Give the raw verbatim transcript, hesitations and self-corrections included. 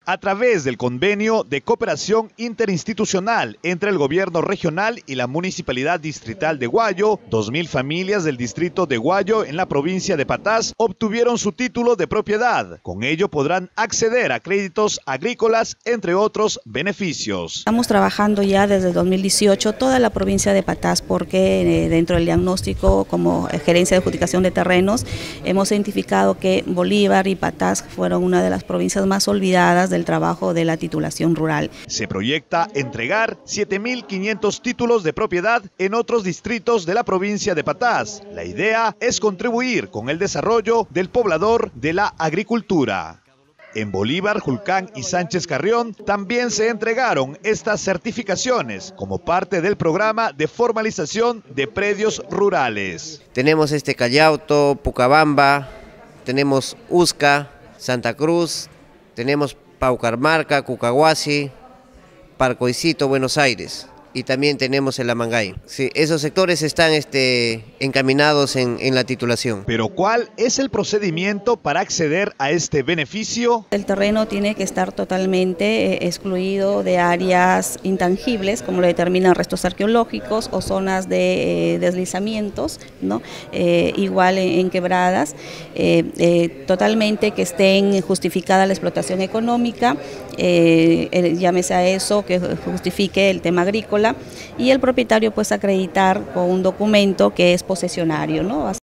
A través del convenio de cooperación interinstitucional entre el gobierno regional y la municipalidad distrital de Guayo, dos mil familias del distrito de Guayo en la provincia de Patás obtuvieron su título de propiedad. Con ello podrán acceder a créditos agrícolas, entre otros beneficios. Estamos trabajando ya desde dos mil dieciocho toda la provincia de Patás porque eh, dentro del diagnóstico como gerencia de adjudicación de terrenos hemos identificado que Bolívar y Patás fueron una de las provincias más olvidadas del trabajo de la titulación rural. Se proyecta entregar siete mil quinientos títulos de propiedad en otros distritos de la provincia de Patás. La idea es contribuir con el desarrollo del poblador de la agricultura. En Bolívar, Julcán y Sánchez Carrión también se entregaron estas certificaciones como parte del programa de formalización de predios rurales. Tenemos este Callauto, Pucabamba, tenemos Usca, Santa Cruz, tenemos Paucarmarca, Cucahuasi, Parcoicito, Buenos Aires, y también tenemos el Amangay. Sí, esos sectores están este, encaminados en, en la titulación. Pero ¿cuál es el procedimiento para acceder a este beneficio? El terreno tiene que estar totalmente eh, excluido de áreas intangibles, como lo determinan restos arqueológicos o zonas de eh, deslizamientos, ¿no? Eh, igual en, en quebradas, eh, eh, totalmente que estén justificada la explotación económica, eh, eh, llámese a eso, que justifique el tema agrícola, y el propietario pues acreditar con un documento que es posesionario, ¿no?